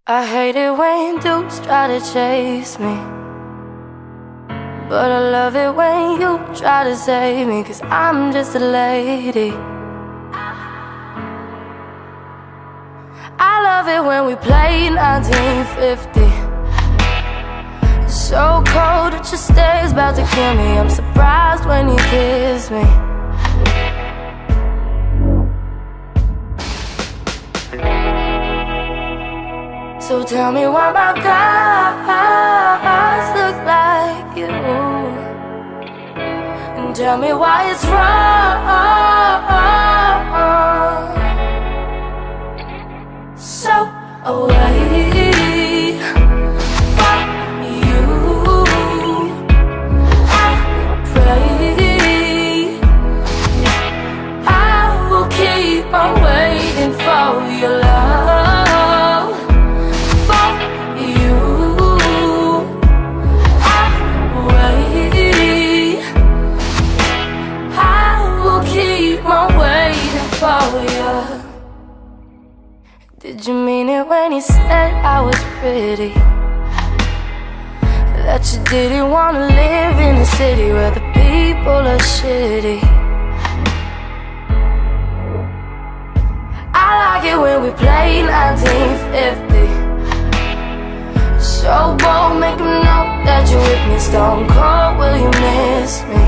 I hate it when dudes try to chase me, but I love it when you try to save me, 'cause I'm just a lady. I love it when we play 1950. So cold that your stare's about to kill me. I'm surprised when you kiss me. So tell me why my guys look like you, and tell me why it's wrong. So away from you, I pray I will keep on waiting for your love. Did you mean it when you said I was pretty? That you didn't want to live in a city where the people are shitty? I like it when we play 1950. So bold, make them know that you're with me. Stone cold, will you miss me?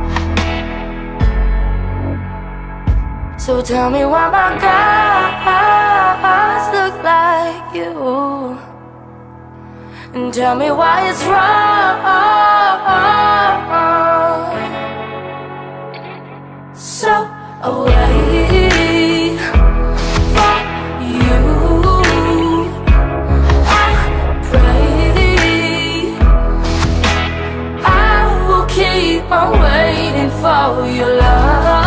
So tell me why my guys look like you, and tell me why it's wrong. So away from you, I pray I will keep on waiting for your love.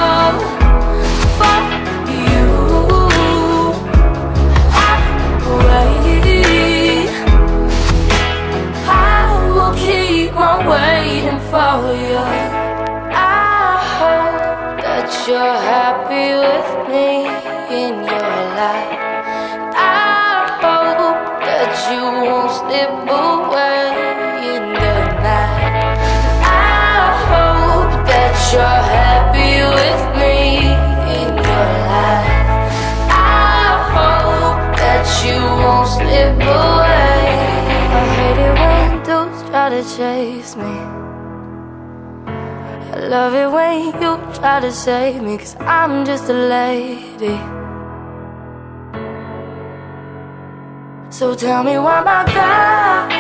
Waiting for you. I hope that you're happy with me in your life. I hope that you won't slip away in the night. I hope that you're happy with me in your life. I hope that you won't slip away. I hate it when dudes try to chase me. I love it when you try to save me, 'cause I'm just a lady. So tell me why my guy